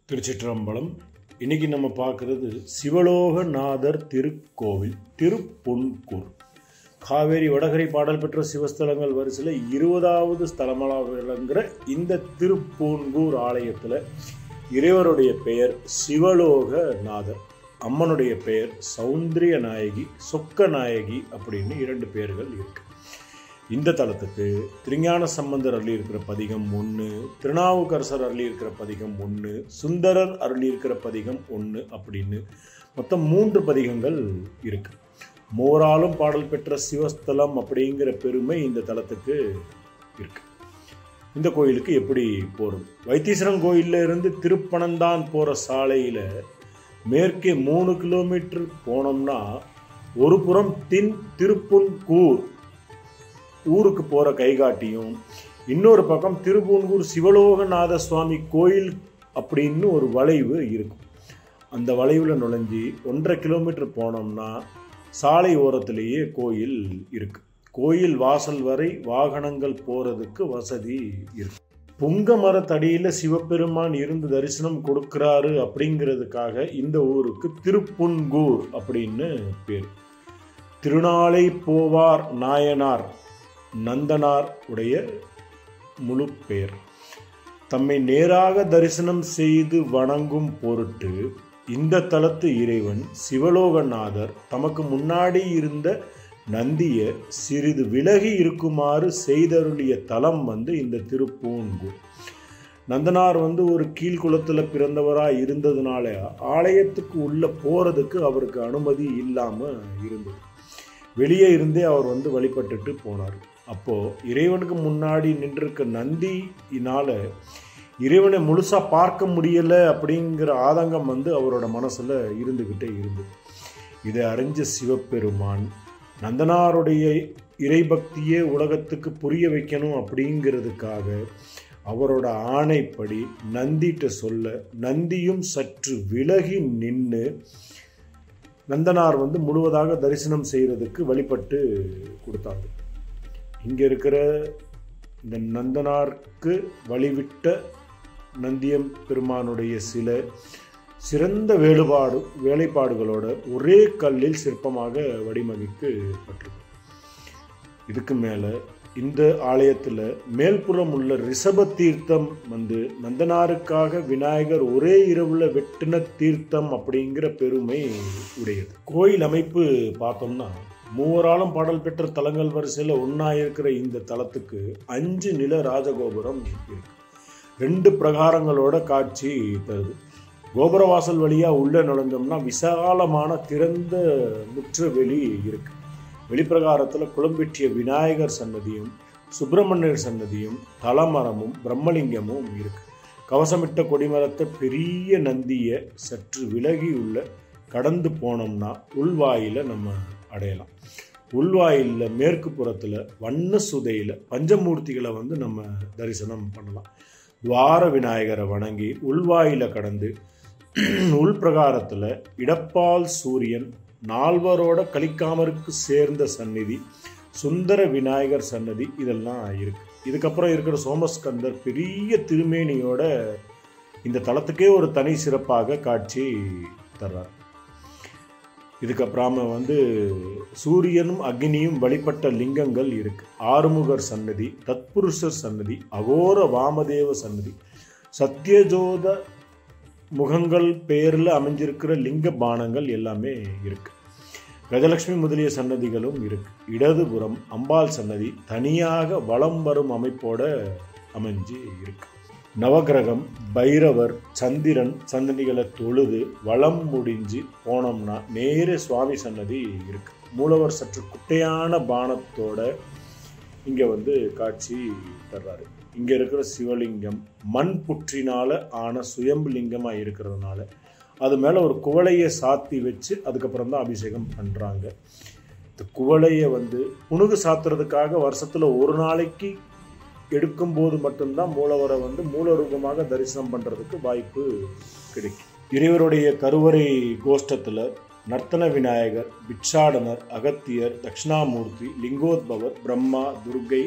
திருச்சிற்றம்பலம். இன்னைக்கு நம்ம பார்க்குறது சிவலோகநாதர் திருக்கோவில் திருப்புன்கூர். காவேரி வடகரை பாடல் பெற்ற சிவஸ்தலங்கள் வரிசையில் 20வது ஸ்தலமாக விளங்குகிற இந்த திருப்பூன்கூர் ஆலயத்தில் இறைவருடைய பெயர் சிவலோகநாதர், அம்மனுடைய பெயர் சௌந்தரிய நாயகி, சொக்க நாயகி அப்படின்னு 2 பெயர்கள் இருக்கு. இந்த தலத்துக்கு திருஞான சம்பந்தர் அருளி இருக்கிற பதிகம் 1, திருநாவுக்கரசர் அருளி இருக்கிற பதிகம் 1, சுந்தரர் அருளி இருக்கிற பதிகம் 1 அப்படின்னு மொத்தம் 3 பதிகங்கள் இருக்கு. மோராலும் பாடல் பெற்ற சிவஸ்தலம் அப்படிங்கிற பெருமை இந்த தலத்துக்கு இருக்கு. இந்த கோயிலுக்கு எப்படி போறது? வைத்தீஸ்வரன் கோயில்ல இருந்து திருப்பனந்தான் போற சாலையில மேற்கே 3 கிலோமீட்டர் போனோம்னா ஒரு புறம் திருப்புன்கூர் ஊருக்கு போற கைகாட்டியும், இன்னொரு பக்கம் திருப்பூன்கூர் சிவலோகநாத சுவாமி கோயில் அப்படின்னு ஒரு வளைவு இருக்கும். அந்த வளைவுல நுழைஞ்சி 1.5 கிலோமீட்டர் போனோம்னா சாலை ஓரத்திலேயே கோயில் இருக்கு. கோயில் வாசல் வரை வாகனங்கள் போறதுக்கு வசதி இருக்கு. புங்க மரத்தடியில சிவபெருமான் இருந்து தரிசனம் கொடுக்கிறாரு அப்படிங்கிறதுக்காக இந்த ஊருக்கு திருப்புன்கூர் அப்படின்னு பேர். திருநாளை போவார் நாயனார் நந்தனார் உடைய முழு பெயர். தம்மை நேராக தரிசனம் செய்து வணங்கும் பொருட்டு இந்த தலத்து இறைவன் சிவலோகநாதர் தமக்கு முன்னாடி இருந்த நந்திய சிறிது விலகி இருக்குமாறு செய்தருளிய தலம் இந்த திருப்பூன்கூர். நந்தனார் ஒரு கீழ்குளத்துல பிறந்தவராக இருந்ததுனால ஆலயத்துக்கு உள்ள போறதுக்கு அவருக்கு அனுமதி இல்லாம இருந்தது. வெளியே இருந்தே அவர் வழிபட்டுட்டு போனார். அப்போ இறைவனுக்கு முன்னாடி நின்றிருக்க நந்தியினால இறைவனை முழுசா பார்க்க முடியல அப்படிங்கிற ஆதங்கம் அவரோட மனசுல இருந்துகிட்டே இருந்தது. இதை அறிஞ்ச சிவபெருமான் நந்தனாருடைய இறைபக்தியே உலகத்துக்கு புரிய வைக்கணும் அப்படிங்கிறதுக்காக அவரோட ஆணைப்படி நந்திட்ட சொல்ல நந்தியும் சற்று விலகி நின்று நந்தனார் முழுவதாக தரிசனம் செய்யறதுக்கு வழிபட்டு கொடுத்தாங்க. இங்க இருக்கிற இந்த நந்தனாருக்கு வழிவிட்ட நந்தியம் பெருமானுடைய சில சிறந்த வேலைப்பாடுகளோட ஒரே கல்லில் சிற்பமாக வடிவமைக்கப்பட்டிருக்கு. இதுக்கு மேல இந்த ஆலயத்துல மேல்புறம் உள்ள ரிஷப தீர்த்தம் நந்தனாருக்காக விநாயகர் ஒரே இரவுல வெட்டின தீர்த்தம் அப்படிங்கிற பெருமை உடையது. கோயில் அமைப்பு பார்த்தோம்னா மூவராலும் பாடல் பெற்ற தலங்கள் வரிசையில் ஒன்னா இருக்கிற இந்த தலத்துக்கு 5 நில ராஜகோபுரம் இருக்கு. 2 பிரகாரங்களோட காட்சி தருது. கோபுரவாசல் வழியா உள்ள நுழைஞ்சோம்னா விசாலமான திறந்த முற்ற வெளி இருக்கு. வெளிப்பிரகாரத்துல குளம்பெற்றிய விநாயகர் சன்னதியும் சுப்பிரமணியர் சன்னதியும் தலமரமும் பிரம்மலிங்கமும் இருக்கு. கவசமிட்ட கொடிமரத்தை பெரிய நந்திய சற்று விலகி உள்ள கடந்து போனோம்னா உள்வாயில நம்ம அடையலாம். உள்வாயில மேற்கு புறத்துல வண்ண சுதையில பஞ்சமூர்த்திகளை நம்ம தரிசனம் பண்ணலாம். துவார விநாயகரை வணங்கி உள்வாயில கடந்து உள்பிரகாரத்துல இடப்பால் சூரியன், நால்வரோட கலிக்காமருக்கு சேர்ந்த சந்நிதி, சுந்தர விநாயகர் சன்னதி இதெல்லாம் இருக்கு. இதுக்கப்புறம் இருக்கிற சோமஸ்கந்தர் பெரிய திருமேனியோட இந்த தலத்துக்கே ஒரு தனி சிறப்பாக காட்சி தர்றார். இதுக்கப்புறம் சூரியனும் அக்னியும் வழிபட்ட லிங்கங்கள் இருக்கு. ஆறுமுகர் சன்னதி, தத்புருஷர் சன்னதி, அகோர வாமதேவ சன்னதி, சத்யஜோத முகங்கள் பெயரில் அமைஞ்சிருக்கிற லிங்க பானங்கள் எல்லாமே இருக்கு. கஜலட்சுமி முதலிய சன்னதிகளும் இருக்கு. இடதுபுறம் அம்பாள் சன்னதி தனியாக வலம் வரும் அமைப்போட அமைஞ்சு இருக்கு. நவகிரகம், பைரவர், சந்திரன் சன்னதிகளை தொழுது வலம் முடிஞ்சு போனோம்னா நேரே சுவாமி சன்னதி இருக்கு. மூலவர் சற்று குட்டையான பானத்தோட இங்க காட்சி தர்றாரு. இங்க இருக்கிற சிவலிங்கம் மண் புற்றினால ஆன சுயம்பு லிங்கமா இருக்கிறதுனால அது மேல ஒரு குவளையை சாத்தி வச்சு அதுக்கப்புறம் தான் அபிஷேகம் பண்றாங்க. இந்த குவளையை புணுகு சாத்துறதுக்காக வருஷத்துல ஒரு நாளைக்கு எடுக்கும் போது மட்டும்தான் மூலவரை மூலரூபமாக தரிசனம் பண்றதுக்கு வாய்ப்பு கிடைக்கும். இறைவருடைய கருவறை கோஷ்டத்துல நர்த்தன விநாயகர், பிட்சாடனர், அகத்தியர், தட்சிணாமூர்த்தி, லிங்கோத்பவர், பிரம்மா, துர்கை,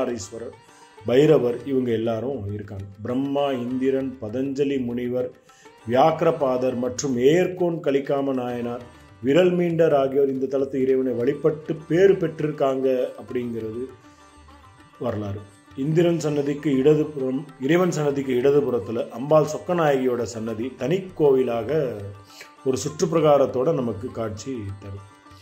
அர்த்தநாரீஸ்வரர், பைரவர் இவங்க எல்லாரும் இருக்காங்க. பிரம்மா, இந்திரன், பதஞ்சலி முனிவர், வியாக்கிரபாதர் மற்றும் ஏர்கோன் கலிக்காம நாயனார், விரல் மீண்டர் ஆகியோர் இந்த தலத்து இறைவனை வழிபட்டு பேறு பெற்றிருக்காங்க அப்படிங்கிறது வரலாறு. இந்திரன் சன்னதிக்கு இடதுபுறம், இறைவன் சன்னதிக்கு இடதுபுறத்தில் அம்பாள் சொக்கநாயகியோட சன்னதி தனி கோவிலாக ஒரு சுற்றுப்பிரகாரத்தோட நமக்கு காட்சி தரும்.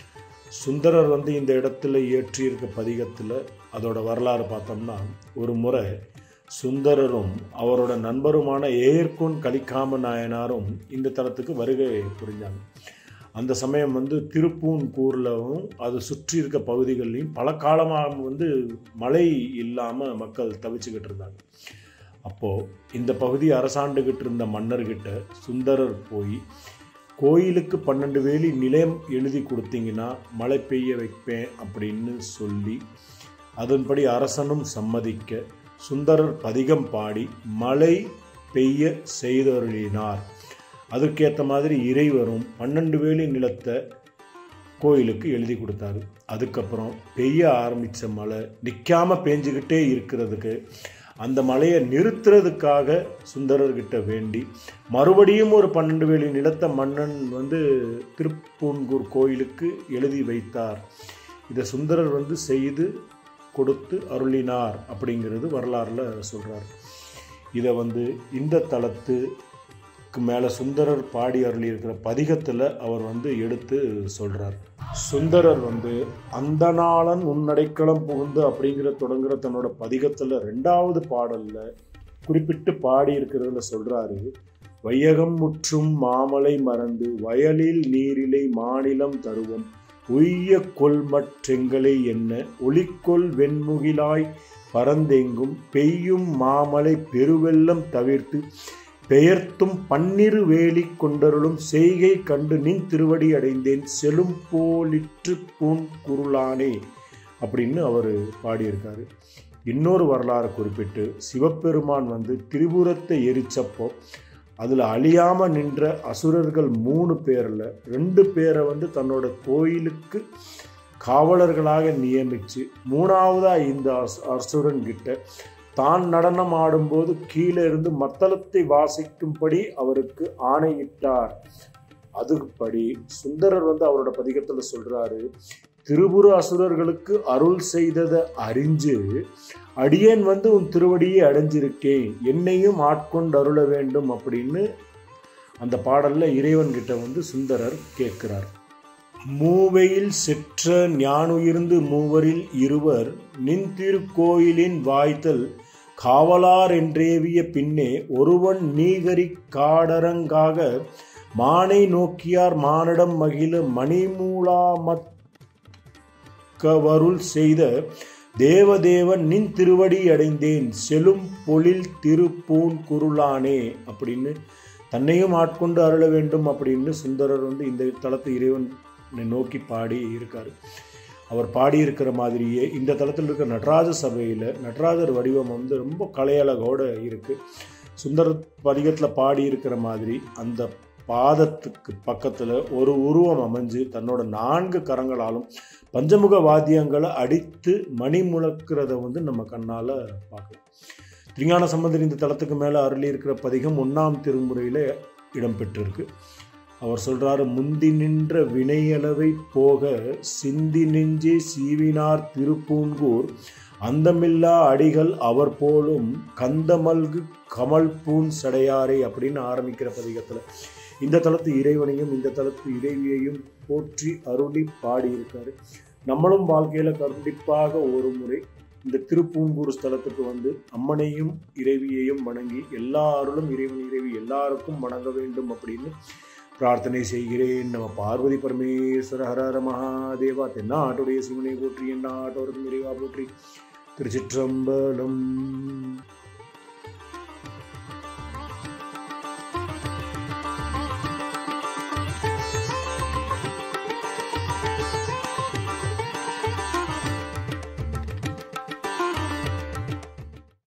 சுந்தரர் இந்த இடத்துல இயற்றியிருக்க பதிகத்தில் அதோட வரலாறு பார்த்தோம்னா, ஒரு முறை சுந்தரரும் அவரோட நண்பருமான ஏர்கோன் கலிக்காம நாயனாரும் இந்த தலத்துக்கு வருகை புரிஞ்சாங்க. அந்த சமயம் திருப்பூன்கூர்லவும் அது சுற்றி இருக்க பகுதிகள்லையும் பல காலமாக மழை இல்லாமல் மக்கள் தவிச்சுக்கிட்டு இருந்தாங்க. அப்போது இந்த பகுதி அரசாண்டுகிட்டு இருந்த மன்னர்கிட்ட சுந்தரர் போய், கோயிலுக்கு 12 வேலி நிலம் எழுதி கொடுத்தீங்கன்னா மழை பெய்ய வைப்பேன் அப்படின்னு சொல்லி, அதன்படி அரசனும் சம்மதிக்க சுந்தரர் பதிகம் பாடி மழை பெய்ய செய்தருளினார். அதற்கேற்ற மாதிரி இறைவரும் 12 வேலி நிலத்தை கோயிலுக்கு எழுதி கொடுத்தாரு. அதுக்கப்புறம் பெய்ய ஆரம்பித்த மழை நிற்காம பெஞ்சுக்கிட்டே இருக்கிறதுக்கு, அந்த மழையை நிறுத்துறதுக்காக சுந்தரர்கிட்ட வேண்டி மறுபடியும் ஒரு 12 வேலி நிலத்தை மன்னன் திருப்பூன்கூர் கோயிலுக்கு எழுதி வைத்தார். இதை சுந்தரர் செய்து கொடுத்து அருளினார் அப்படிங்கிறது வரலாறுல சொல்றார். இதை இந்த தலத்துக்கு மேலே சுந்தரர் பாடி அருளி இருக்கிற பதிகத்தில் அவர் எடுத்து சொல்றார். சுந்தரர் அந்த நாளன் உன்னடைக்கலம் புகுந்து அப்படிங்கிற தொடங்குற தன்னோட பதிகத்தில் 2வது பாடல்ல குறிப்பிட்டு பாடி இருக்கிறதுல சொல்றாரு, வையகம் முற்றும் மாமலை மறந்து வயலில் நீரிலை மாநிலம் தருவோம் உய்ய கொள்மற்றெங்களை என்ன ஒளிக்கொள் வெண்முகிலாய் பரந்தெங்கும் பெய்யும் மாமலை பெருவெல்லம் தவிர்த்து பெயர்த்தும் 12 வேலி கொண்டருளும் செய்கை கண்டு நின் திருவடி அடைந்தேன் செலும் போலிற்று பூன் குருளானே அப்படின்னு அவர் பாடியிருக்காரு. இன்னொரு வரலாறு குறிப்பிட்டு, சிவபெருமான் திரிபுரத்தை எரிச்சப்போ அதில் அழியாமல் நின்ற அசுரர்கள் 3 பேரில் 2 பேரை தன்னோட கோயிலுக்கு காவலர்களாக நியமித்து, 3ஆவதாக இந்த அசுரன்கிட்ட தான் நடனம் ஆடும்போது கீழே இருந்து மத்தளத்தை வாசிக்கும்படி அவருக்கு ஆணையிட்டார். அதுபடி சுந்தரர் அவரோட பதிகத்தில் சொல்றாரு, திரிபுர அசுரர்களுக்கு அருள் செய்ததை அறிஞ்சு அடியேன் உன் திருவடியை அடைஞ்சிருக்கேன், என்னையும் ஆட்கொண்டு அருள வேண்டும் அப்படின்னு அந்த பாடல்ல இறைவன்கிட்ட சுந்தரர் கேட்கிறார். மூவையில் செற்ற ஞானுயிர்ந்து மூவரில் இருவர் நின் திருக்கோயிலின் வாய்த்தல் காவலார் என்றேவிய பின்னே ஒருவன் நீகரி காடரங்காக மானை நோக்கியார் மானிடம் மகிழ மணிமூலாமத் கவருள் செய்த தேவதேவன் நின் திருவடி அடைந்தேன் செலும் பொழில் திருப்பூன் குருளானே அப்படின்னு தன்னையும் ஆட்கொண்டு அருள வேண்டும் அப்படின்னு சுந்தரர் இந்த தலத்து இறைவன் நோக்கி பாடி இருக்காரு. அவர் பாடியிருக்கிற மாதிரியே இந்த தலத்தில் இருக்கிற நடராஜ சபையில் நடராஜர் வடிவம் ரொம்ப கலையழகோடு இருக்குது. சுந்தர பதிகத்தில் பாடியிருக்கிற மாதிரி அந்த பாதத்துக்கு பக்கத்தில் ஒரு உருவம் அமைஞ்சு தன்னோட 4 கரங்களாலும் பஞ்சமுக வாத்தியங்களை அடித்து மணி முழக்கிறத நம்ம கண்ணால் பார்க்கலாம். திருஞான சம்பந்தர் இந்த தலத்துக்கு மேலே அருளி இருக்கிற பதிகம் 1ஆம் திருமுறையில் இடம்பெற்றிருக்கு. அவர் சொல்றாரு, முந்தி நின்ற வினையளவை போக சிந்தி நெஞ்சே சீவினார் திருப்பூன்கூர் அந்தமில்லா அடிகள் அவர் போலும் கந்தமல்கு கமல் பூன் சடையாரே அப்படின்னு ஆரம்பிக்கிற பதிகத்தில் இந்த தலத்து இறைவனையும் இந்த தலத்து இறைவியையும் போற்றி அருளி பாடியிருக்காரு. நம்மளும் வாழ்க்கையில் கண்டிப்பாக ஒரு முறை இந்த திருப்பூங்கூர் ஸ்தலத்துக்கு அம்மனையும் இறைவியையும் வணங்கி எல்லா அருளும் இறைவன் இறைவி எல்லாருக்கும் வணங்க வேண்டும் அப்படின்னு பிரார்த்தனை செய்கிறேன். நம்ம பார்வதி பரமேஸ்வர ஹர ஹர மகாதேவா. தென்னாட்டுடைய சிவனை போற்றி, என்னாட்டோருக்கும் இறைவா போற்றி. திருச்சிற்றம்பலம்.